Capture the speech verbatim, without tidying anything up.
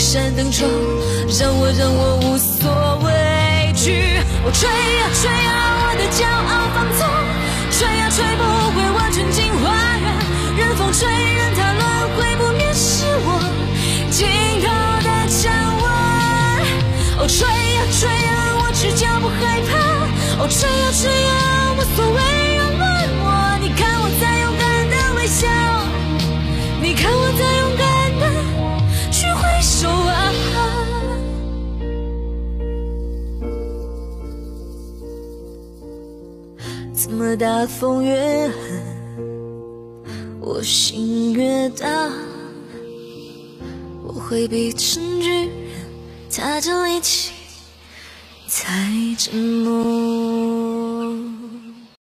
扇灯窗，让我让我无所畏惧。我吹呀吹呀，我的骄傲放纵，吹呀吹不回我纯净花园。任风吹，任它轮回，不灭是我尽头的掌纹。哦，吹呀吹呀，我赤脚不害怕。哦，吹呀吹呀，无所谓扰乱我。你看我在勇敢的微笑，你看我在勇敢的去挥手啊。怎么大风越狠，我心越大。我会比成巨人踏着力气，踩着梦。